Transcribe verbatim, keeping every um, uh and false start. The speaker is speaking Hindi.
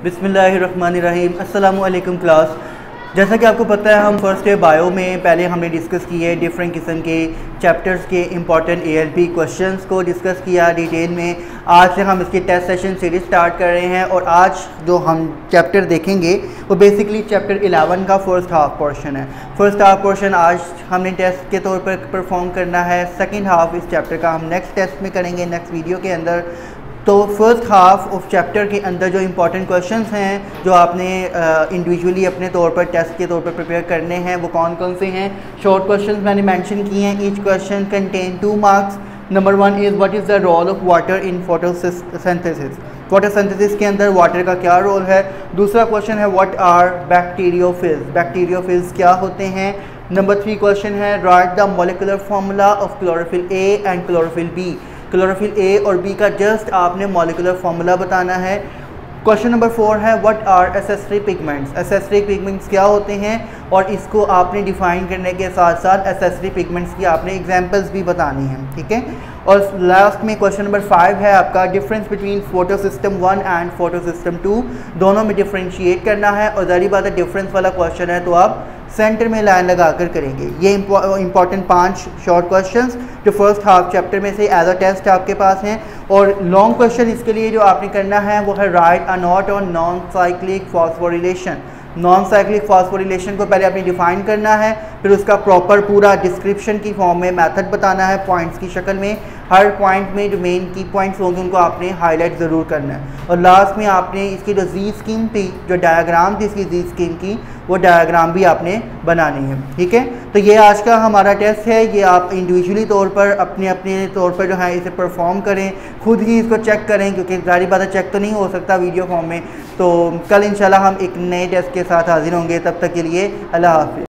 बिस्मिल्लाहिर्रहमानिर्रहीम। अस्सलामु अलैकुम क्लास। जैसा कि आपको पता है हम फर्स्ट ईयर बायो में पहले हमने डिस्कस किए डिफरेंट किस्म के चैप्टर्स के इंपॉर्टेंट एएलपी क्वेश्चंस को डिस्कस किया डिटेल में। आज से हम इसकी टेस्ट सेशन सीरीज स्टार्ट कर रहे हैं और आज जो हम चैप्टर देखेंगे वो बेसिकली चैप्टर इलेवन का फर्स्ट हाफ पोर्शन है। फर्स्ट हाफ पोर्शन आज हमने टेस्ट के तौर पर परफॉर्म करना है। सेकेंड हाफ इस चैप्टर का हम नेक्स्ट टेस्ट में करेंगे, नेक्स्ट वीडियो के अंदर। तो फर्स्ट हाफ ऑफ चैप्टर के अंदर जो इंपॉर्टेंट क्वेश्चंस हैं जो आपने इंडिविजुअली uh, अपने तौर पर टेस्ट के तौर पर प्रिपेयर करने हैं वो कौन कौन से हैं। शॉर्ट क्वेश्चंस मैंने मेंशन किए हैं। Each question contain two marks. Number one is what is the role of water in photosynthesis. Photosynthesis के अंदर वाटर का क्या रोल है। दूसरा क्वेश्चन है व्हाट आर बैक्टीरियोफिल्स। बैक्टीरियोफिल्स क्या होते हैं। नंबर थ्री क्वेश्चन है write the molecular formula of chlorophyll A and chlorophyll B. Chlorophyll A और बी का जस्ट आपने मॉलिक्यूलर फार्मूला बताना है। क्वेश्चन नंबर फोर है what are accessory pigments. Accessory pigments क्या होते हैं और इसको आपने डिफाइन करने के साथ साथ एसेसरी पिगमेंट्स की आपने एग्जांपल्स भी बतानी है, ठीक है। और लास्ट में क्वेश्चन नंबर फाइव है आपका difference between photosystem one and photosystem two. दोनों में डिफ्रेंशिएट करना है और ज़ाहिर बात है डिफरेंस वाला क्वेश्चन है तो आप सेंटर में लाइन लगा कर करेंगे। ये इंपॉर्टेंट पांच शॉर्ट क्वेश्चंस जो फर्स्ट हाफ चैप्टर में से एज अ टेस्ट आपके पास हैं। और लॉन्ग क्वेश्चन इसके लिए जो आपने करना है वो है write a note on non cyclic phosphorylation. Non cyclic phosphorylation को पहले आपने डिफाइन करना है, फिर उसका प्रॉपर पूरा डिस्क्रिप्शन की फॉर्म में मेथड बताना है पॉइंट्स की शक्ल में। हर पॉइंट में जो मेन की पॉइंट्स होंगे उनको आपने हाईलाइट ज़रूर करना है। और लास्ट में आपने इसकी जो जी स्कीम थी, जो डायग्राम थी इसकी जी स्कीम की, वो डायग्राम भी आपने बनानी है, ठीक है। तो ये आज का हमारा टेस्ट है। ये आप इंडिविजुअली तौर पर अपने अपने तौर पर जो है इसे परफॉर्म करें, खुद ही इसको चेक करें क्योंकि ज़ाहिर बात है चेक तो नहीं हो सकता वीडियो फॉर्म में। तो कल इंशाल्लाह हम एक नए टेस्ट के साथ हाजिर होंगे। तब तक के लिए अल्लाह हाफ़िज़।